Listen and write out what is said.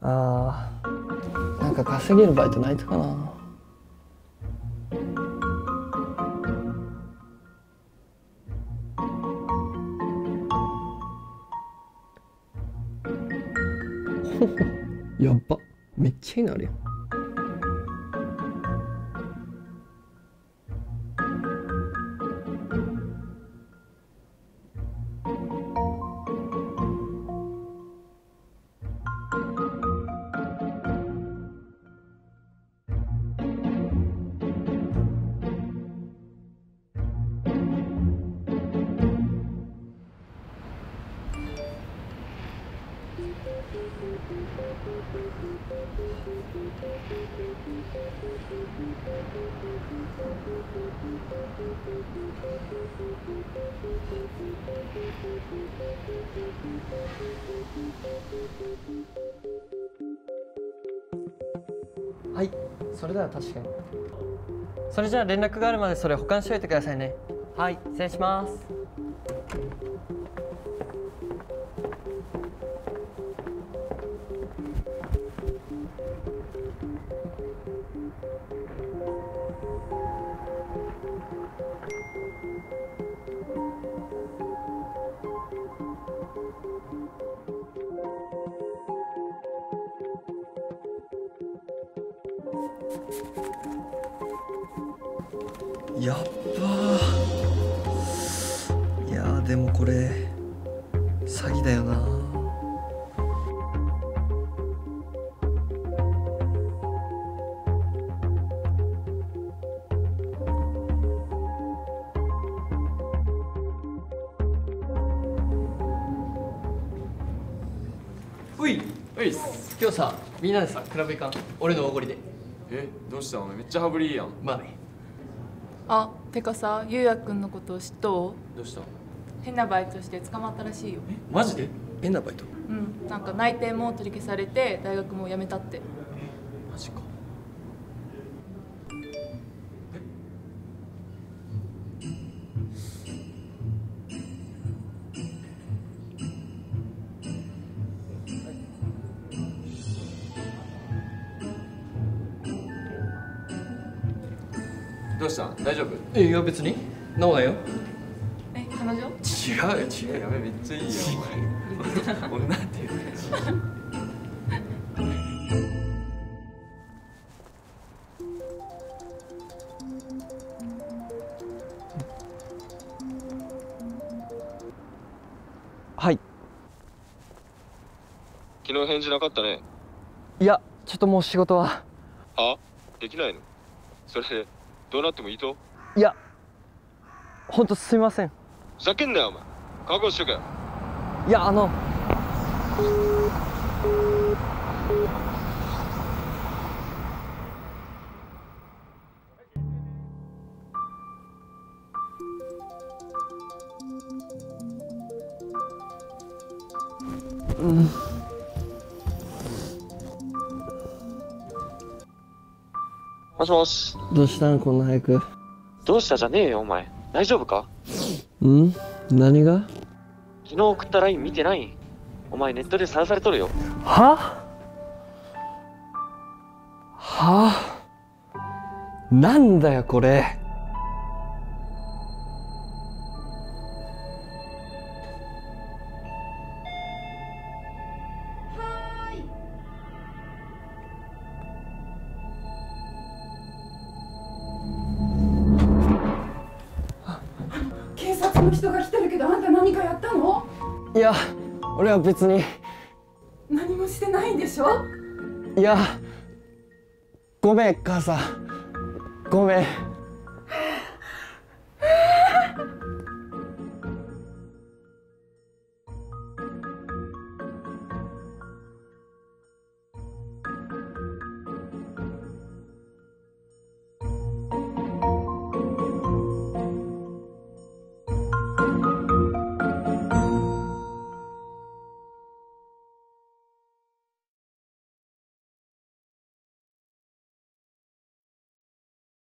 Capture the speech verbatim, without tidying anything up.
あー、なんか稼げるバイトないとかな。やっば、めっちゃいいのあるやん。はい、それでは確かに。それじゃあ連絡があるまでそれ保管しといてくださいね。はい、失礼します。やっばー。いやーでもこれ詐欺だよな。うい、 ういっす。 今日さみんなでさクラブ行かん？俺のおごりで。 え、どうした？お前めっちゃ羽振りいいやん。 まあね。 あ、てかさ、ゆうやくんのこと知っとう？ どうした？ 変なバイトして捕まったらしいよ。 え、マジで？ 変なバイト？ うん、なんか内定も取り消されて大学も辞めたって。 マジか。どうしたん？大丈夫？ え、いや別になんもないよ。 え、彼女？ 違う違う、やべ、めっちゃいいよお前女っていうかはい。 昨日返事なかったね。 いや、ちょっともう仕事は。 は？できないの？それでどうなってもいいと？ いや、ほんとすみません。 ふざけんなよお前。覚悟しとけよ。 いや、あのうん。 もしもし。 どうしたんこんな早く。 どうしたじゃねえよお前。大丈夫か？ ん？何が？ 昨日送った ライン 見てない？お前ネットでさらされとるよ。 は？は？なんだよこれ。 警察の人が来てるけど、あんた何かやったの？ いや、俺は別に。 何もしてないんでしょ？ いや、ごめん母さん、ごめん。